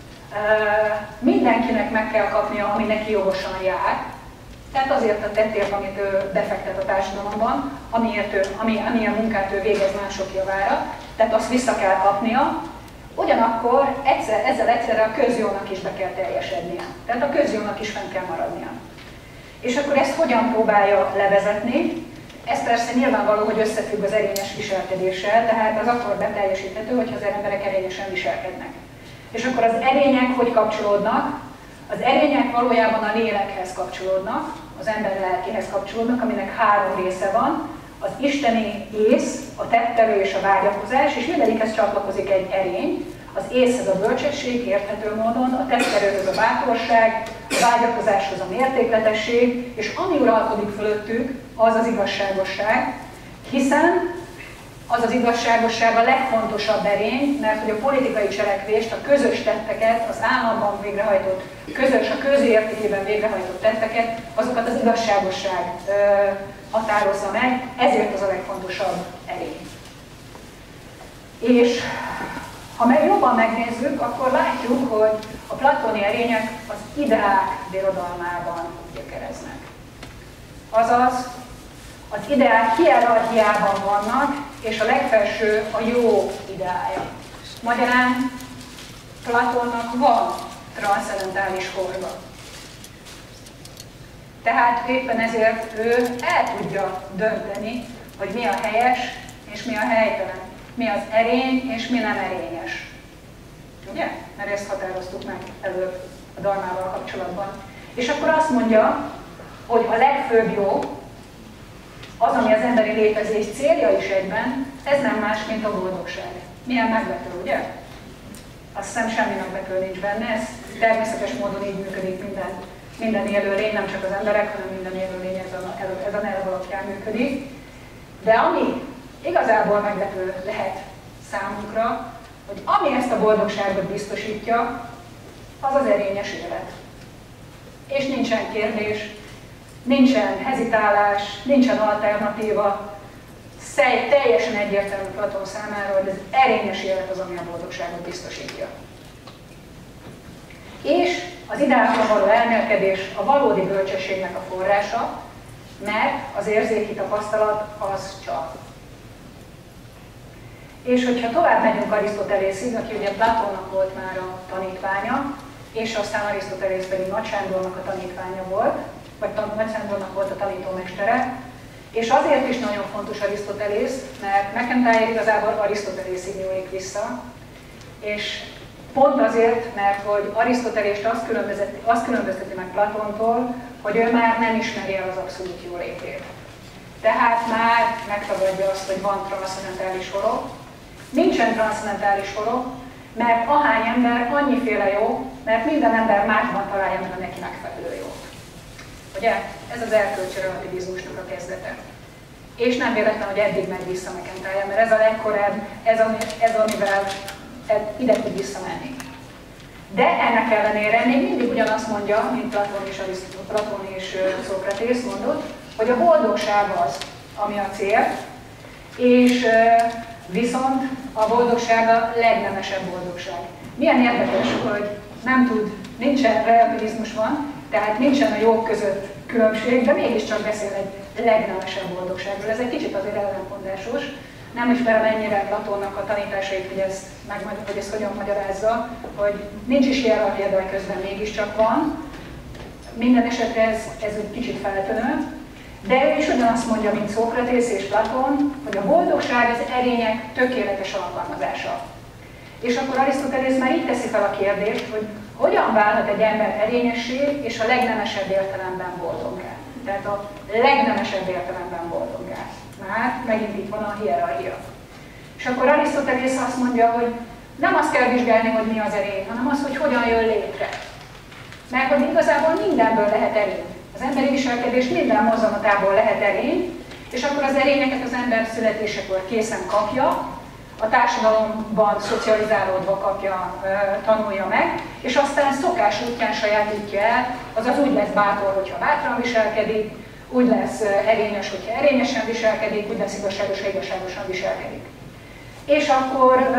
S1: mindenkinek meg kell kapnia, ami neki jogosan jár, tehát azért a tettért, amit ő befektet a társadalomban, amilyen munkát ő végez mások javára, tehát azt vissza kell kapnia, ugyanakkor ezzel egyszerre a közjónak is be kell teljesednie, tehát a közjónak is fenn kell maradnia. És akkor ezt hogyan próbálja levezetni? Ez persze nyilvánvaló, hogy összefügg az erényes viselkedéssel, tehát az akkor beteljesíthető, hogyha az emberek erényesen viselkednek. És akkor az erények hogy kapcsolódnak? Az erények valójában a lélekhez kapcsolódnak, az ember lelkéhez kapcsolódnak, aminek három része van. Az isteni ész, a tetterő és a vágyakozás, és mindegyikhez csatlakozik egy erény. Az észhez a bölcsesség, érthető módon, a tetterőhöz a bátorság, a vágyakozáshoz a mértékletesség, és ami uralkodik fölöttük, az az igazságosság, hiszen az az igazságosság a legfontosabb erény, mert hogy a politikai cselekvést, a közös tetteket, az államban végrehajtott, a közértékében végrehajtott tetteket, azokat az igazságosság határozza meg, ezért az a legfontosabb erény. És ha meg jobban megnézzük, akkor látjuk, hogy a platoni erények az ideák birodalmában gyökereznek. Azaz, az ideák hierarchiában vannak, és a legfelső a jó ideája. Magyarán Platonnak van transzcendentális horda. Tehát éppen ezért ő el tudja dönteni, hogy mi a helyes és mi a helytelen. Mi az erény és mi nem erényes. Ugye? Mert ezt határoztuk meg előbb a dalmával kapcsolatban. És akkor azt mondja, hogy a legfőbb jó, az, ami az emberi létezés célja is egyben, ez nem más, mint a boldogság. Milyen megvető, ugye? Azt hiszem semmi megvető nincs benne, ez természetes módon így működik minden élőlény, nem csak az emberek, hanem minden élőlény ezen elv alapján működik. De ami igazából megvető lehet számunkra, hogy ami ezt a boldogságot biztosítja, az az erényes élet. És nincsen kérdés, nincsen hezitálás, nincsen alternatíva, teljesen egyértelmű Platon számára, hogy az erényes élet az, ami a boldogságot biztosítja. És az ideálban való elmélkedés a valódi bölcsességnek a forrása, mert az érzéki tapasztalat az csak. És hogyha tovább megyünk Arisztotelészig, aki ugye Platónnak volt már a tanítványa, és aztán Arisztotelész pedig Nagy Sándornak a tanítványa volt, vagy Nagy Sándornak volt a tanítómestere, és azért is nagyon fontos Arisztotelész, mert MacIntyre igazából Arisztotelészig nyúlik vissza, és pont azért, mert hogy Arisztotelést azt különbözteti meg Platóntól, hogy ő már nem ismeri el az abszolút jólétét. Tehát már megtagadja azt, hogy van transzcendentális horog. Nincsen transzcendentális horog, mert ahány ember annyiféle jó, mert minden ember másban találja meg a neki megfelelő jót. Ugye? Ez az erkölcsi relativizmusnak a kezdete. és nem véletlen, hogy eddig megy vissza McIntyre, mert ez a legkorább, ez amivel ide tud visszamenni. De ennek ellenére még mindig ugyanazt mondja, mint Platon és Szokratész mondott, hogy a boldogság az, ami a cél, és viszont a boldogság a legnemesebb boldogság. Milyen érdekes, hogy nincsen relativizmus van, tehát nincsen a jók között különbség, de mégiscsak beszél egy legnemesebb boldogságról. Ez egy kicsit azért ellentmondásos. Nem ismerem ennyire Platónnak a tanításait, hogy ezt hogyan magyarázza, hogy nincs is hierarchia, de közben mégiscsak van. Minden esetre ez egy kicsit feltűnő. De ő is ugyanazt mondja, mint Szokratész és Platon, hogy a boldogság az erények tökéletes alkalmazása. És akkor Arisztotelész már így teszi fel a kérdést, hogy hogyan válhat egy ember erényessé és a legnemesebb értelemben boldoggá. Tehát a legnemesebb értelemben boldoggá. Már megint itt van a hierarchia. És akkor Arisztotelész azt mondja, hogy nem azt kell vizsgálni, hogy mi az erény, hanem az, hogy hogyan jön létre. Mert hogy igazából mindenből lehet erény. Az emberi viselkedés minden mozzanatából lehet erény, és akkor az erényeket az ember születésekor készen kapja, a társadalomban szocializálódva kapja, tanulja meg, és aztán szokás útján sajátítja el, azaz úgy lesz bátor, hogyha bátran viselkedik, úgy lesz erényes, hogyha erényesen viselkedik, úgy lesz igazságos, ha igazságosan viselkedik. És akkor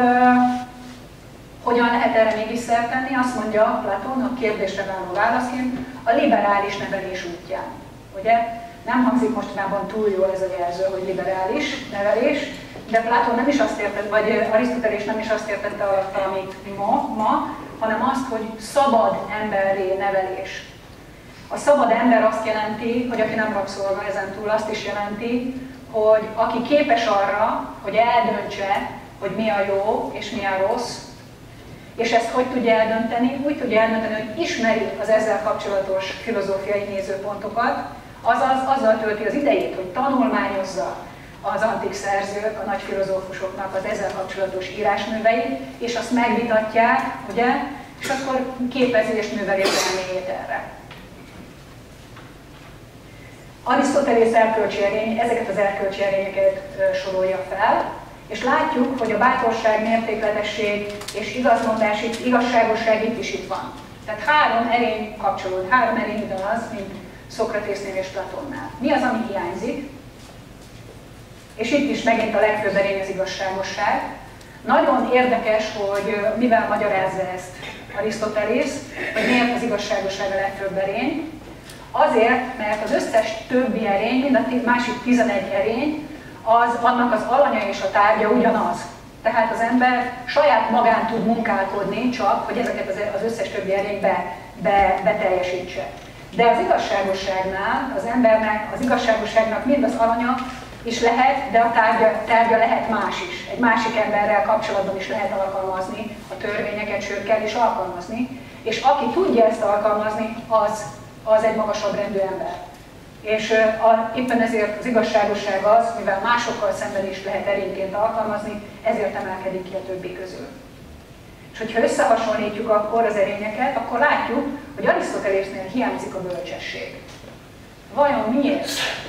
S1: hogyan lehet erre mégis szert tenni? Azt mondja Platon a kérdésre váló válaszként, a liberális nevelés útján. Ugye? Nem hangzik mostanában túl jó ez a jelző, hogy liberális nevelés, de Platon nem is azt értette, vagy Arisztotelész nem is azt értette alatta, amit ma, hanem azt, hogy szabad emberré nevelés. A szabad ember azt jelenti, hogy aki nem rabszolga, ezen túl azt is jelenti, hogy aki képes arra, hogy eldöntse, hogy mi a jó és mi a rossz, és ezt hogy tudja eldönteni? Úgy tudja eldönteni, hogy ismeri az ezzel kapcsolatos filozófiai nézőpontokat, azaz azzal tölti az idejét, hogy tanulmányozza az antik szerzők, a nagy filozófusoknak az ezzel kapcsolatos írásműveit, és azt megvitatják, ugye? És akkor képezi és növeli az elméjét erre. Arisztotelész erkölcsi erény ezeket az erkölcsi erényeket sorolja fel, és látjuk, hogy a bátorság, mértékletesség és igazmondás, igazságosság itt van. Tehát három erény kapcsolód, három erény ugyanaz, mint Szokratésznél és Platonnál. Mi az, ami hiányzik? És itt is megint a legfőbb erény az igazságosság. Nagyon érdekes, hogy mivel magyarázza ezt Arisztotelész, hogy miért az igazságosság a legfőbb erény. Azért, mert az összes többi erény, mind a másik 11 erény, annak az alanya és a tárgya ugyanaz. Tehát az ember saját magán tud munkálkodni, csak hogy ezeket az összes többi erényt beteljesítse. De az igazságosságnál az embernek, az igazságosságnak mind az alanya is lehet, de a tárgya lehet más is. Egy másik emberrel kapcsolatban is lehet alkalmazni a törvényeket, sőt kell is alkalmazni. És aki tudja ezt alkalmazni, az egy magasabb rendű ember. És éppen ezért az igazságosság az, mivel másokkal szemben is lehet erényként alkalmazni, ezért emelkedik ki a többi közül. És hogyha összehasonlítjuk akkor az erényeket, akkor látjuk, hogy Arisztotelésznél hiányzik a bölcsesség. Vajon miért?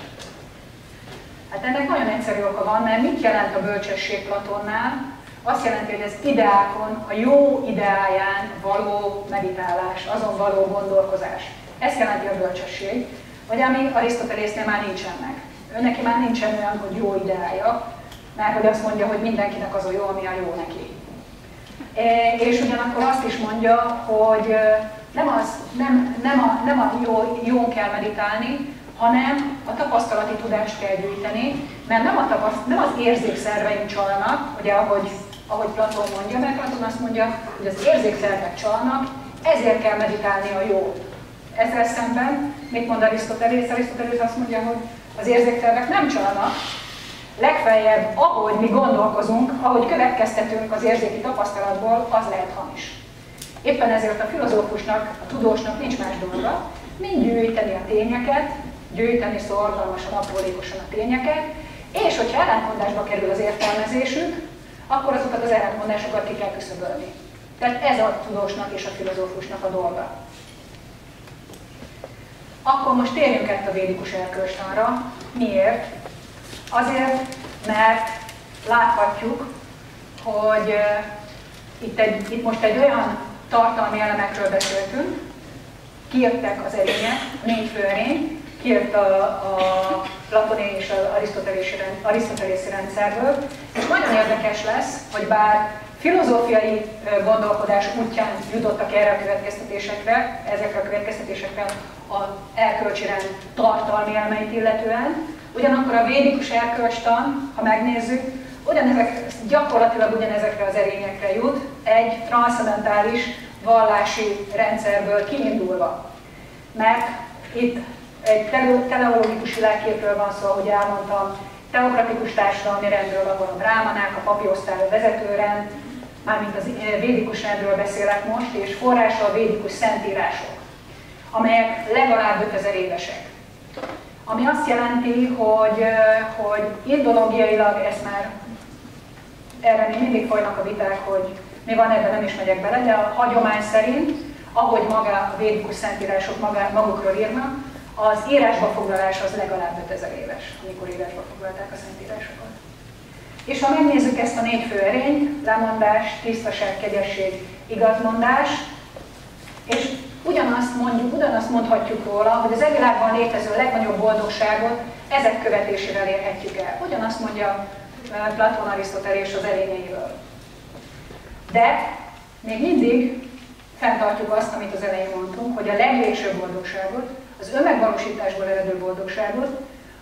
S1: Hát ennek nagyon egyszerű oka van, mert mit jelent a bölcsesség Platonnál? Azt jelenti, hogy az ideákon, a jó ideáján való meditálás, azon való gondolkozás. Ez jelenti a bölcsesség, vagy ami Arisztotelésznél már nincsen meg. Ő neki már nincsen olyan, hogy jó ideája, mert hogy azt mondja, hogy mindenkinek az a jó, ami a jó neki. És ugyanakkor azt is mondja, hogy nem a jón kell meditálni, hanem a tapasztalati tudást kell gyűjteni, mert nem az érzékszerveink csalnak, ugye ahogy Platon mondja, mert Platon azt mondja, hogy az érzékszervek csalnak, ezért kell meditálni a jó. Ezzel szemben, mit mond Arisztotelész? Arisztotelész azt mondja, hogy az érzékszervek nem csalnak, legfeljebb, ahogy mi gondolkozunk, ahogy következtetünk az érzéki tapasztalatból, az lehet hamis. Éppen ezért a filozófusnak, a tudósnak nincs más dolga, mint gyűjteni a tényeket, gyűjteni szorgalmasan, aprólékosan a tényeket, és hogyha ellentmondásba kerül az értelmezésük, akkor azokat az ellentmondásokat ki kell küszöbölni. Tehát ez a tudósnak és a filozófusnak a dolga. Akkor most térjünk át a védikus erkölcstanra. Miért? Azért, mert láthatjuk, hogy itt most egy olyan tartalmi elemekről beszéltünk, kijöttek az erények, a 4 fő erény, kijött a platoni és az arisztotelészi rendszerből, és nagyon érdekes lesz, hogy bár filozófiai gondolkodás útján jutottak erre a következtetésekre, ezekre a következtetésekre az erkölcsi rend tartalmi elemeit illetően, ugyanakkor a védikus erkölcstan, ha megnézzük, gyakorlatilag ugyanezekre az erényekre jut, egy transzcendentális vallási rendszerből kiindulva. Mert itt egy teleológikus világképről van szó, ahogy elmondtam, teokratikus társadalmi rendről, ahol a brámanák, a papi osztály, a vezetőrend, mármint az védikus rendről beszélek most, és forrása a védikus szentírások, amelyek legalább 5000 évesek. Ami azt jelenti, hogy indológiailag ezt már erre még mindig folynak a viták, hogy mi van ebben, nem is megyek bele, de a hagyomány szerint, ahogy maga a védikus szentírások magukról írnak, az írásba foglalás az legalább 5000 éves, amikor írásba foglalták a szentírásokat. És ha megnézzük ezt a 4 fő erényt, lemondás, tisztaság, kegyesség, igazmondás, és ugyanazt mondhatjuk róla, hogy az egvilágban létező legnagyobb boldogságot ezek követésével érhetjük el. Ugyanazt mondja Platón, Arisztotelés az erényeiről. De még mindig fenntartjuk azt, amit az elején mondtunk, hogy a legvégsőbb boldogságot, az önmegvalósításból eredő boldogságot,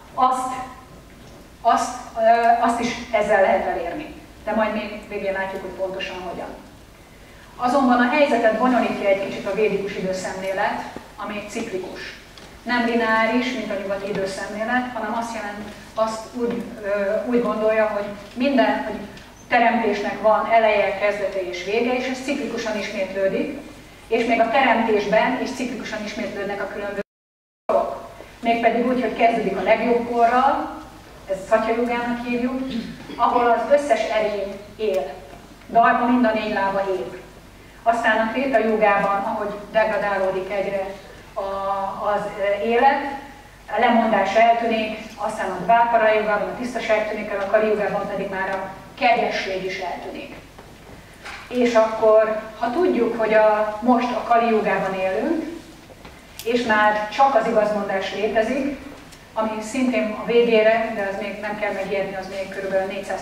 S1: azt is ezzel lehet elérni. De majd még végén látjuk, hogy pontosan hogyan. Azonban a helyzetet bonyolítja egy kicsit a védikus időszemlélet, ami ciklikus. Nem lineáris, mint a nyugati időszemlélet, hanem azt úgy gondolja, hogy hogy teremtésnek van eleje, kezdete és vége, és ez ciklikusan ismétlődik, és még a teremtésben is ciklikusan ismétlődnek a különböző dolgok. Mégpedig úgy, hogy kezdődik a legjobb korral, ezt Szatya Jugának hívjuk, ahol az összes erény él. Dharma mind a 4 lába él. Aztán a Kréta Jugában, ahogy degradálódik egyre az élet, a lemondás eltűnik, aztán a Dvápara Jugában a tisztaság tűnik el, a Kali Jugában pedig már a kegyesség is eltűnik. És akkor, ha tudjuk, hogy most a Kali Jugában élünk, és már csak az igazmondás létezik, ami szintén a végére, de az még nem kell megijedni, az még kb.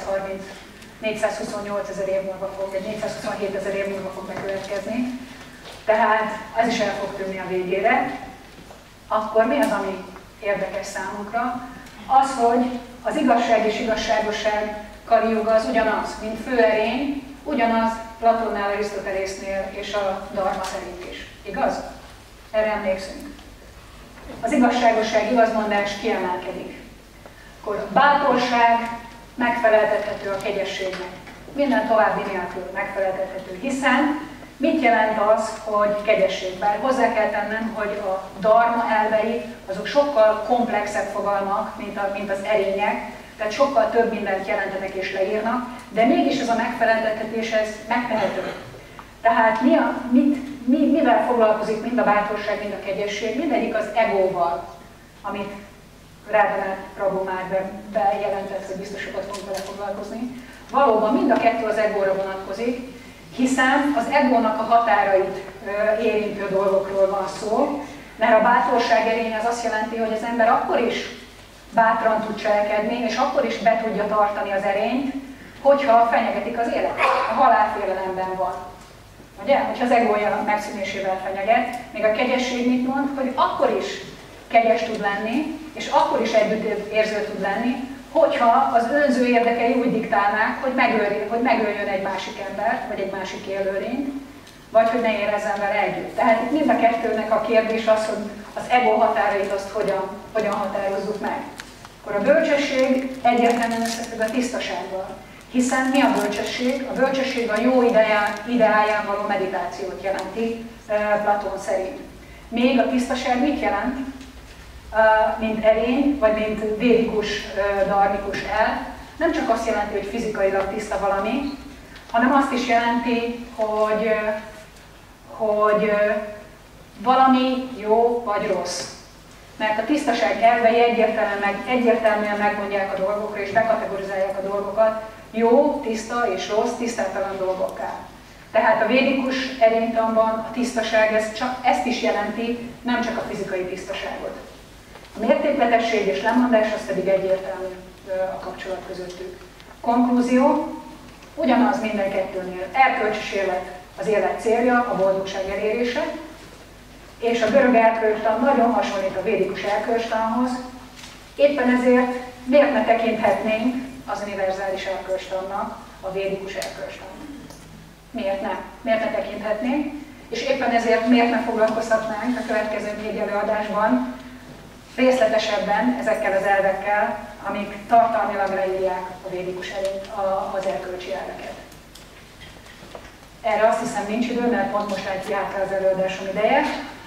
S1: 428 ezer év múlva fog, vagy 427 ezer év múlva fog bekövetkezni. Tehát ez is el fog tűnni a végére. Akkor mi az, ami érdekes számunkra? Az, hogy az igazság és igazságosság Kali Juga az ugyanaz, mint főerény, ugyanaz Platónnál, Arisztotelésznél és a Dharma szerint is. Igaz? Erre emlékszünk. Az igazságosság, igazmondás kiemelkedik. Akkor a bátorság megfeleltethető a kegyességnek. Minden további nélkül megfeleltethető, hiszen mit jelent az, hogy kegyesség? Bár hozzá kell tennem, hogy a dharma elvei azok sokkal komplexebb fogalmak, mint az erények, tehát sokkal több mindent jelentenek és leírnak, de mégis ez a megfeleltetés, ez megtehető. Tehát mivel foglalkozik mind a bátorság, mind a kegyesség? Mindegyik az egóval, amit Radhanath Prabhu már bejelentett, hogy biztos sokat fogunk vele foglalkozni. Valóban mind a kettő az egóra vonatkozik, hiszen az egónak a határait érintő dolgokról van szó, mert a bátorság erény az azt jelenti, hogy az ember akkor is bátran tud cselekedni, és akkor is be tudja tartani az erényt, hogyha fenyegetik az életet. A halálfélelemben van. Ugye? Hogyha az egója megszűnésével fenyeget, még a kegyesség mit mond, hogy akkor is kegyes tud lenni, és akkor is együttérző tud lenni, hogyha az önző érdekei úgy diktálnák, hogy megöljön egy másik embert, vagy egy másik élőlényt, vagy hogy ne érezzen vele együtt. Tehát itt mind a kettőnek a kérdés az, hogy az ego határait azt hogyan határozzuk meg. Akkor a bölcsesség egyértelműen összefügg a tisztasággal. Hiszen mi a bölcsesség? A bölcsesség a jó ideáján való meditációt jelenti Platón szerint. Még a tisztaság mit jelent? Mint erény, vagy mint védikus, dharmikus el, nem csak azt jelenti, hogy fizikailag tiszta valami, hanem azt is jelenti, hogy valami jó vagy rossz. mert a tisztaság elvei egyértelműen megmondják a dolgokra és bekategorizálják a dolgokat jó, tiszta és rossz, tisztátalan dolgokká. Tehát a védikus erénytanban a tisztaság ezt is jelenti, nem csak a fizikai tisztaságot. A mértékletesség és lemondás az pedig egyértelmű a kapcsolat közöttük. Konklúzió, ugyanaz minden kettőnél. Erkölcsös élet az élet célja, a boldogság elérése, és a görög erkölcstan nagyon hasonlít a védikus erkölcstanhoz, éppen ezért miért ne tekinthetnénk az univerzális erkölcstannak a védikus erkölcstan? Miért ne? Miért ne tekinthetnénk? És éppen ezért miért ne foglalkoztatnánk a következő 4 előadásban részletesebben ezekkel az elvekkel, amik tartalmilag leírják a védikus az erkölcsi elveket. Erre azt hiszem nincs idő, mert pont most járt az előadásom ideje,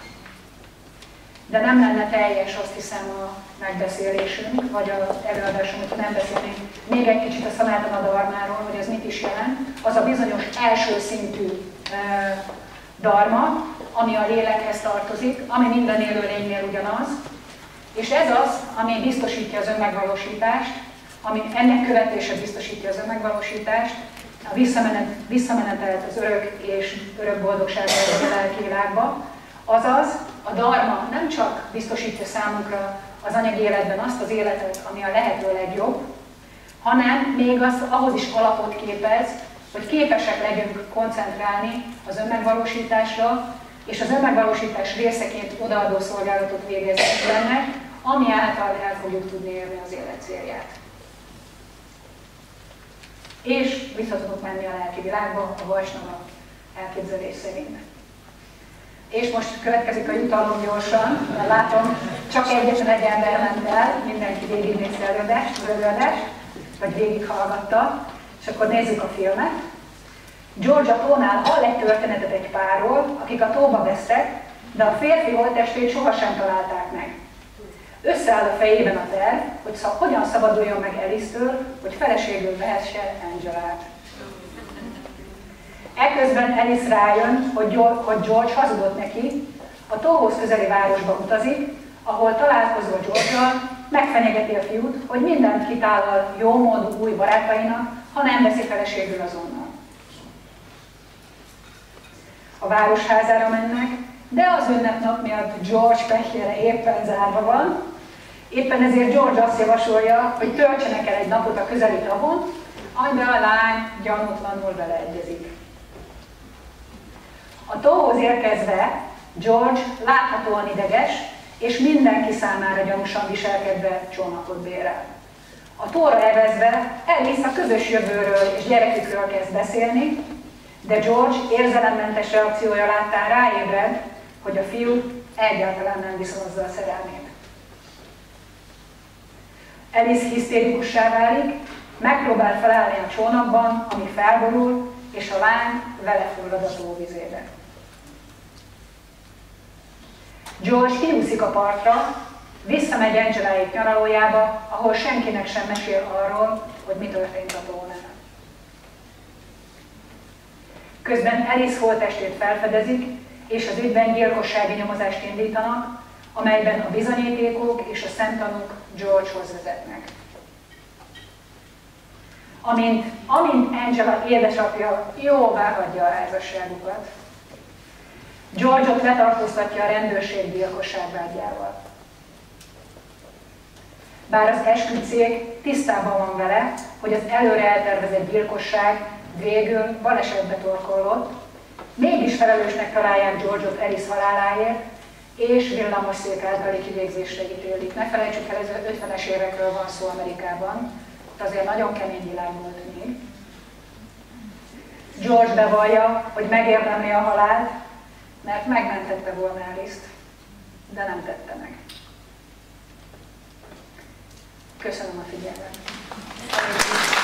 S1: de nem lenne teljes, azt hiszem, a megbeszélésünk, vagy az előadásunk, hogy nem beszélnénk még egy kicsit a Sanatana dharmáról, hogy ez mit is jelent. Az a bizonyos első szintű dharma, ami a lélekhez tartozik, ami minden élőlénynél ugyanaz, és ez az, ami biztosítja az önmegvalósítást, ami ennek követése biztosítja az önmegvalósítást, a visszamenetelt az örök és örök boldogságra a lelki világba. Azaz, a dharma nem csak biztosítja számunkra az anyagi életben azt az életet, ami a lehető legjobb, hanem még ahhoz is alapot képez, hogy képesek legyünk koncentrálni az önmegvalósításra, és az önmegvalósítás részeként odaadó szolgálatot végezni benne, ami által el fogjuk tudni érni az élet célját. És vissza tudunk menni a lelki világba, a Vajsnava elképzelés szerint. És most következik a jutalom gyorsan, mert látom, csak egyetlen egy ember ment el, mindenki végignézte az előadást, vagy végighallgatta, és akkor nézzük a filmet. George a tónál hall egy történetet egy párról, akik a tóba vesztek, de a férfi holttestét sohasem találták meg. Összeáll a fejében a terv, hogy hogyan szabaduljon meg Alice-től, hogy feleségül vehesse Angelát. Eközben Alice rájön, hogy George hazudott neki, a tóhoz közeli városba utazik, ahol találkozva George-ral megfenyegeti a fiút, hogy mindent kitállal jómódú új barátainak, ha nem veszi feleségül azonnal. A városházára mennek, de az ünnepnap miatt George pehjére éppen zárva van, éppen ezért George azt javasolja, hogy töltsenek el egy napot a közeli tavon, amiben a lány gyanútlanul beleegyezik. A tóhoz érkezve George láthatóan ideges, és mindenki számára gyanúsan viselkedve csónakot bérel. A tóra evezve Alice a közös jövőről és gyerekükről kezd beszélni, de George érzelemmentes reakciója láttán ráébred, hogy a fiú egyáltalán nem viszonozza a szerelmét. Alice hisztérikussá válik, megpróbál felállni a csónakban, ami felborul, és a lány vele fullad a tóvizébe. George kiúszik a partra, visszamegy Angeláik nyaralójába, ahol senkinek sem mesél arról, hogy mi történt a tónál. Közben Alice holttestét felfedezik, és az ügyben gyilkossági nyomozást indítanak, amelyben a bizonyítékok és a szemtanúk Georgehoz vezetnek. Amint Angela édesapja jóvá hagyja a házasságukat, George-ot letartóztatja a rendőrség gyilkosság vágyával. Bár az esküdtcég tisztában van vele, hogy az előre eltervezett gyilkosság végül balesetbe torkollott, mégis felelősnek találják George-ot Alice haláláért, és villamosszék általi kivégzésre ítélik. Ne felejtsük el, ez 50-es évekről van szó Amerikában, ott azért nagyon kemény világ volt még. George bevallja, hogy megérdemli a halált, mert megmentette volna Alice-t, de nem tette meg. Köszönöm a figyelmet!